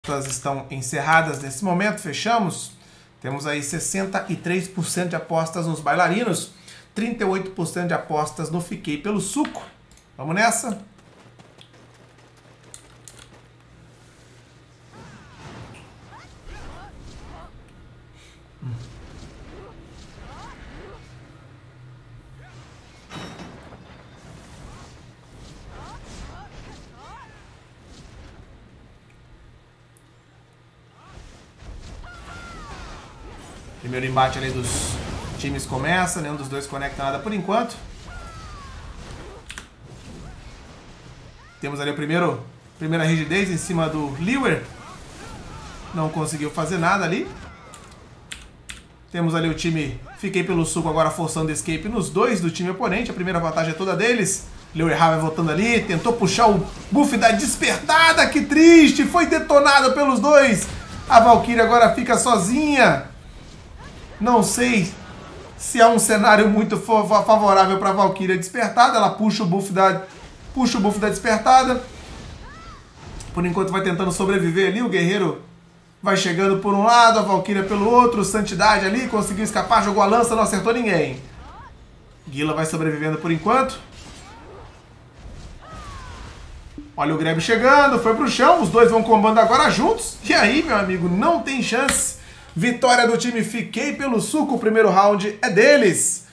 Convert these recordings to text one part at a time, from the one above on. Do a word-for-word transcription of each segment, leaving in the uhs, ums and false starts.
Estão encerradas nesse momento, fechamos. Temos aí sessenta e três por cento de apostas nos bailarinos, trinta e oito por cento de apostas no Fiquei pelo Suco. Vamos nessa? Primeiro embate ali dos times começa, nenhum dos dois conecta nada por enquanto. Temos ali o primeiro, primeira rigidez em cima do Liwer. Não conseguiu fazer nada ali. Temos ali o time Fiquei pelo Suco agora forçando escape nos dois do time oponente. A primeira vantagem é toda deles. Liwer vai voltando ali, tentou puxar o buff da despertada, que triste, foi detonado pelos dois. A Valkyria agora fica sozinha. Não sei se é um cenário muito favorável para a Valkyria despertada. Ela puxa o buff da puxa o buff da despertada. Por enquanto vai tentando sobreviver ali. O guerreiro vai chegando por um lado, a Valkyria pelo outro. Santidade ali, conseguiu escapar, jogou a lança, não acertou ninguém. Gila vai sobrevivendo por enquanto. Olha o Grab chegando, foi pro chão. Os dois vão combando agora juntos. E aí, meu amigo, não tem chance. Vitória do time Fiquei pelo Suco, o primeiro round é deles.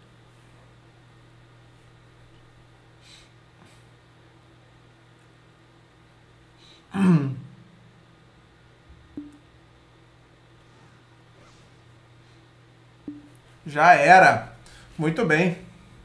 Hum. Já era. Muito bem.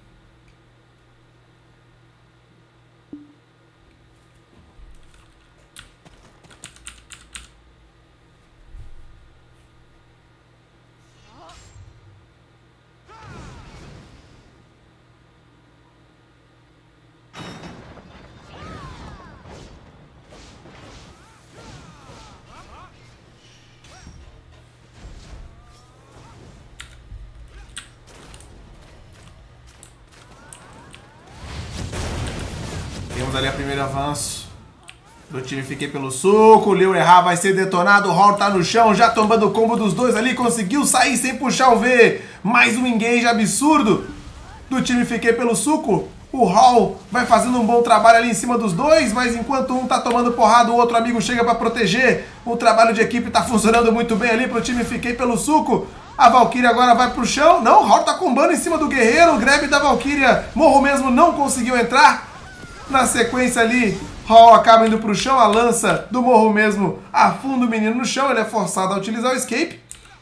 Temos ali o primeiro avanço do time Fiquei pelo Suco. O Liu errar, vai ser detonado. O Hall tá no chão, já tomando o combo dos dois ali. Conseguiu sair sem puxar o V. Mais um engage absurdo do time Fiquei pelo Suco. O Hall vai fazendo um bom trabalho ali em cima dos dois, mas enquanto um tá tomando porrada, o outro amigo chega pra proteger. O trabalho de equipe tá funcionando muito bem ali pro time Fiquei pelo Suco. A Valkyria agora vai pro chão. Não, o Hall tá combando em cima do guerreiro. O grab da Valkyria, morro mesmo, não conseguiu entrar. Na sequência ali, Hall acaba indo pro chão, a lança do morro mesmo afunda o menino no chão, ele é forçado a utilizar o escape.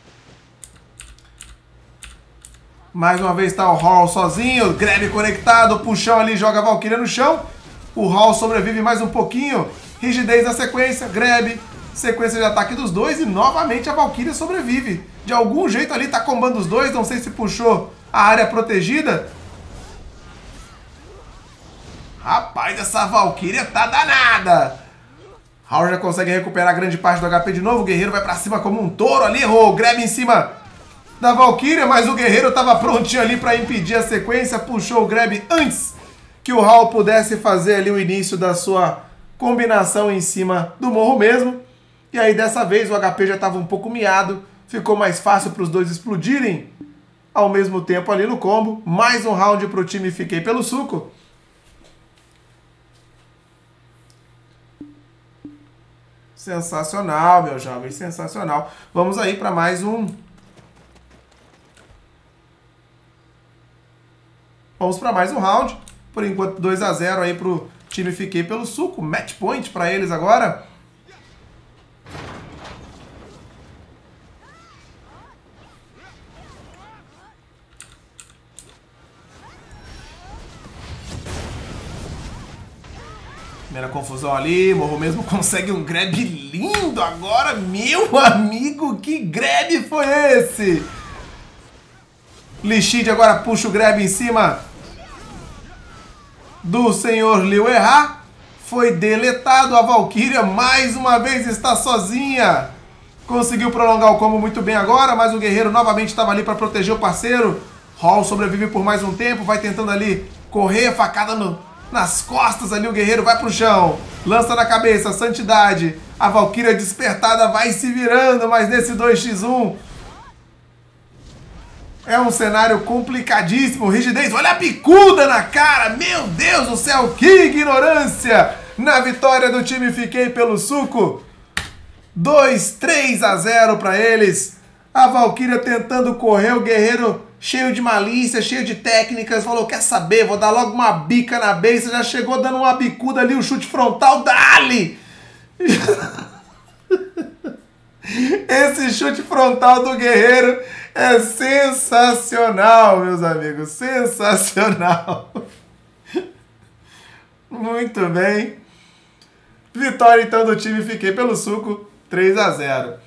Mais uma vez tá o Hall sozinho, grab conectado, puxão ali, joga a Valkyria no chão. O Hall sobrevive mais um pouquinho, rigidez na sequência, grab, sequência de ataque dos dois e novamente a Valkyria sobrevive. De algum jeito ali tá combando os dois, não sei se puxou a área protegida. Rapaz, essa Valkyria tá danada. Hall já consegue recuperar grande parte do H P de novo. O guerreiro vai pra cima como um touro ali. Errou, grab em cima da Valkyria, mas o guerreiro tava prontinho ali pra impedir a sequência. Puxou o grab antes que o Hall pudesse fazer ali o início da sua combinação em cima do morro mesmo. E aí dessa vez o H P já tava um pouco miado. Ficou mais fácil para os dois explodirem ao mesmo tempo ali no combo. Mais um round pro time Fiquei pelo Suco. Sensacional, meu jovem, sensacional. Vamos aí para mais um. Vamos para mais um round. Por enquanto, dois a zero aí pro time Fiquei pelo Suco. Match point para eles agora. Primeira confusão ali, morro mesmo consegue um grab lindo agora. Meu amigo, que grab foi esse? Lixid agora puxa o grab em cima do senhor Liu errar. Foi deletado, a Valkyria mais uma vez está sozinha. Conseguiu prolongar o combo muito bem agora, mas o guerreiro novamente estava ali para proteger o parceiro. Hall sobrevive por mais um tempo, vai tentando ali correr, facada no... nas costas ali, o guerreiro vai pro chão. Lança na cabeça, Santidade. A Valkyria despertada vai se virando, mas nesse dois contra um... é um cenário complicadíssimo. Rigidez, olha a bicuda na cara. Meu Deus do céu, que ignorância. Na vitória do time Fiquei pelo Suco. dois, três a zero para eles. A Valkyria tentando correr, o guerreiro cheio de malícia, cheio de técnicas. Falou, quer saber, vou dar logo uma bica na base. Já chegou dando uma bicuda ali, o chute frontal, dali. Esse chute frontal do guerreiro é sensacional, meus amigos. Sensacional. Muito bem. Vitória, então, do time Fiquei pelo Suco, três a zero.